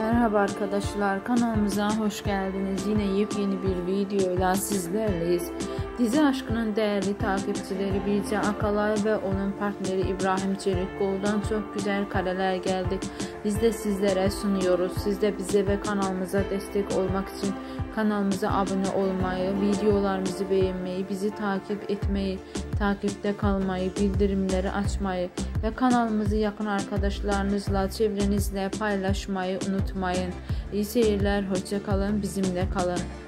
Merhaba arkadaşlar, kanalımıza hoş geldiniz. Yine yepyeni bir videoyla sizlerleyiz. Dizi aşkının değerli takipçileri Birce Akalay ve onun partneri İbrahim Çelikkol'dan çok güzel kareler geldi. Biz de sizlere sunuyoruz. Siz de bize ve kanalımıza destek olmak için kanalımıza abone olmayı, videolarımızı beğenmeyi, bizi takip etmeyi, takipte kalmayı, bildirimleri açmayı ve kanalımızı yakın arkadaşlarınızla, çevrenizle paylaşmayı unutmayın. İyi seyirler, hoşça kalın, bizimle kalın.